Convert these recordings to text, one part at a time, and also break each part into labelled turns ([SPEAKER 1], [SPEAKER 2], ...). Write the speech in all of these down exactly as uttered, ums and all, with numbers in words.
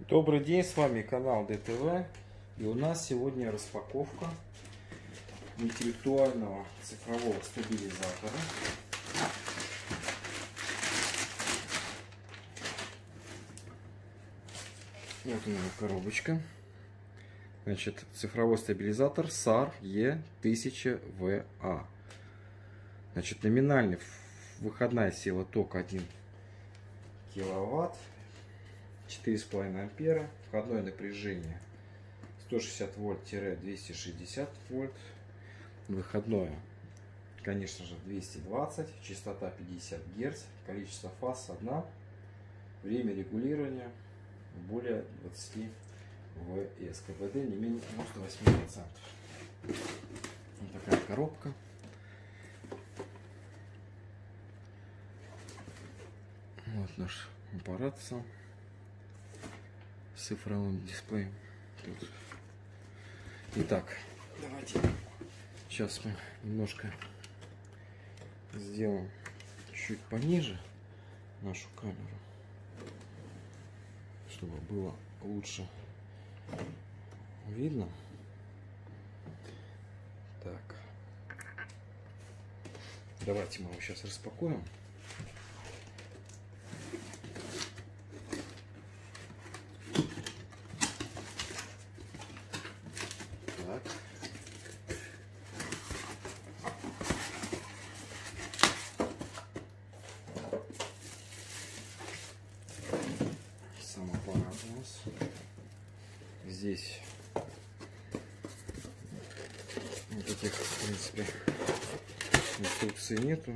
[SPEAKER 1] Добрый день, с вами канал дэ тэ вэ, и у нас сегодня распаковка интеллектуального цифрового стабилизатора. Вот у него коробочка. Значит, цифровой стабилизатор сар е тысяча вэ а. Значит, номинальная выходная сила тока один киловатт, четыре с половиной ампера, входное напряжение сто шестьдесят вольт — двести шестьдесят вольт, выходное, конечно же, двести двадцать, частота пятьдесят герц, количество фаз одна, время регулирования более двадцати вэс, КПД не менее девяноста восьми процентов. Вот такая коробка. Вот наш аппарат сам с цифровым дисплеем. Тут. Итак, давайте сейчас мы немножко сделаем чуть пониже нашу камеру, чтобы было лучше видно. Так, давайте мы его сейчас распакуем. Так. Сам аппарат у нас. Здесь вот этих, в принципе, инструкций нету.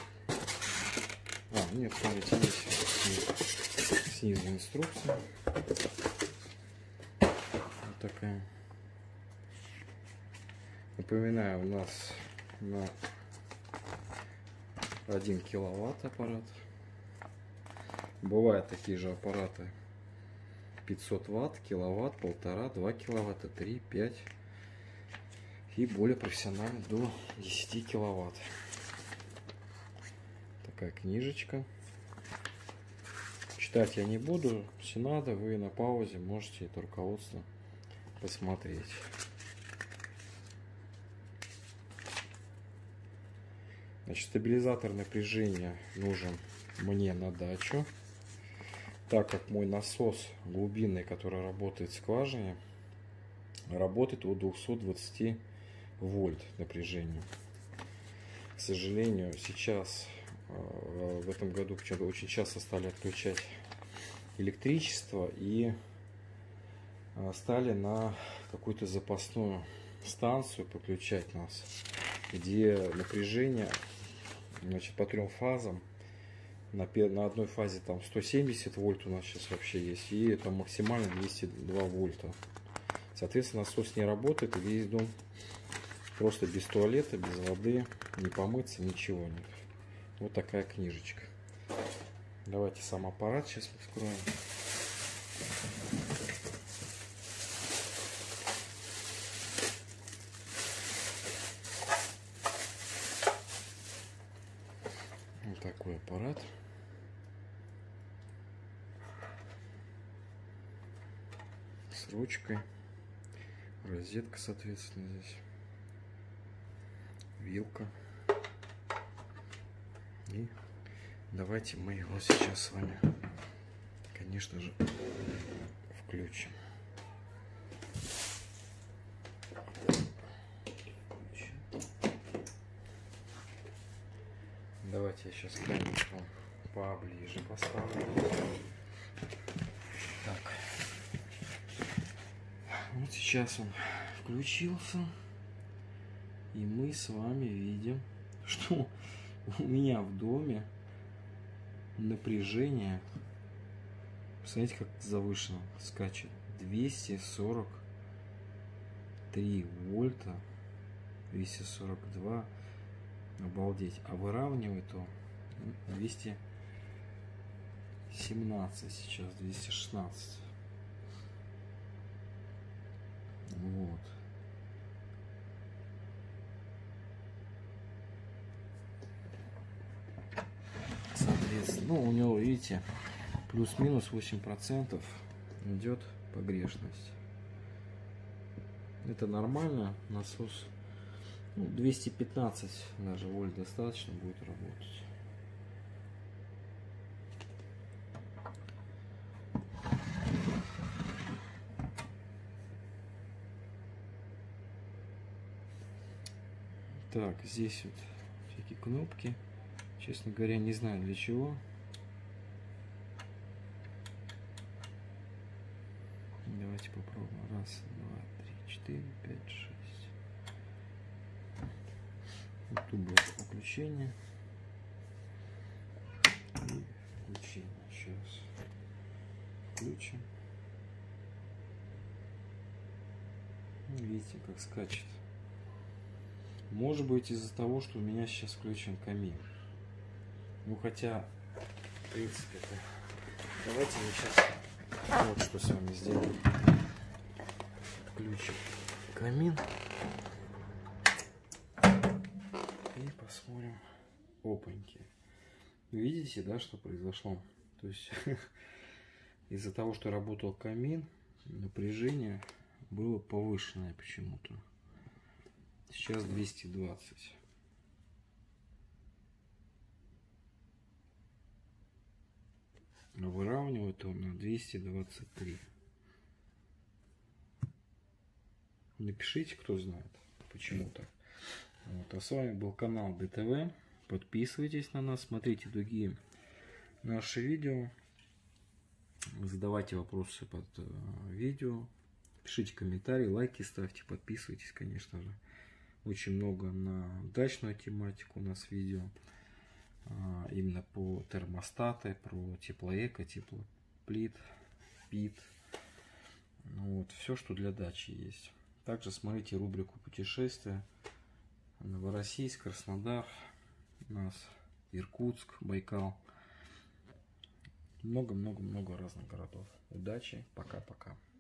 [SPEAKER 1] А, нет, смотрите, здесь снизу инструкция. Вот такая. Напоминаю, у нас на один киловатт аппарат. Бывают такие же аппараты пятьсот ватт, киловатт, полтора, два киловатта, три, пять и более профессионально до десяти киловатт. Такая книжечка. Читать я не буду. Если надо, вы на паузе можете это руководство посмотреть. Значит, стабилизатор напряжения нужен мне на дачу, так как мой насос глубинный, который работает в скважине, работает от двухсот двадцати вольт напряжения. К сожалению, сейчас в этом году почему-то очень часто стали отключать электричество и стали на какую-то запасную станцию подключать нас, где напряжение, значит, по трем фазам. На, на одной фазе там сто семьдесят вольт у нас сейчас вообще есть, и это максимально двести два вольта. Соответственно, насос не работает, и весь дом просто без туалета, без воды, не помыться, ничего нет. Вот такая книжечка. Давайте сам аппарат сейчас вскроем. Вот такой аппарат. С ручкой. Розетка, соответственно, здесь. Вилка. И давайте мы его сейчас с вами, конечно же, включим. Давайте я сейчас камеру поближе поставлю. Так. Вот сейчас он включился. И мы с вами видим, что у меня в доме напряжение, посмотрите, как завышено, скачет, двести сорок три вольта, двести сорок два, обалдеть. А выравнивает он двести семнадцать, сейчас двести шестнадцать. Вот. Соответственно, ну, у него, видите, плюс-минус восемь процентов идет погрешность. Это нормально, насос, ну, двести пятнадцать даже вольт достаточно будет работать. Так, здесь вот всякие кнопки. Честно говоря, не знаю для чего. Давайте попробуем. Раз, два, три, четыре, пять, шесть. Вот тут будет включение. И включение. Еще раз. Включим. Видите, как скачет. Может быть, из-за того, что у меня сейчас включен камин. Ну, хотя, в принципе, -то... давайте мы сейчас вот что с вами сделаем. Включим камин. И посмотрим. Опаньки. Видите, да, что произошло? То есть, из-за того, что работал камин, напряжение было повышенное почему-то. Сейчас двести двадцать. Выравнивает он на двести двадцать три. Напишите, кто знает, почему так. Вот. А с вами был канал Дэ Тэ Вэ. Подписывайтесь на нас, смотрите другие наши видео. Задавайте вопросы под видео. Пишите комментарии, лайки ставьте, подписывайтесь, конечно же. Очень много на дачную тематику у нас видео. Именно по термостаты, про теплоэко, теплоплит, пит. Вот, все, что для дачи есть. Также смотрите рубрику путешествия. Новороссийск, Краснодар, у нас Иркутск, Байкал. Много-много-много разных городов. Удачи, пока-пока.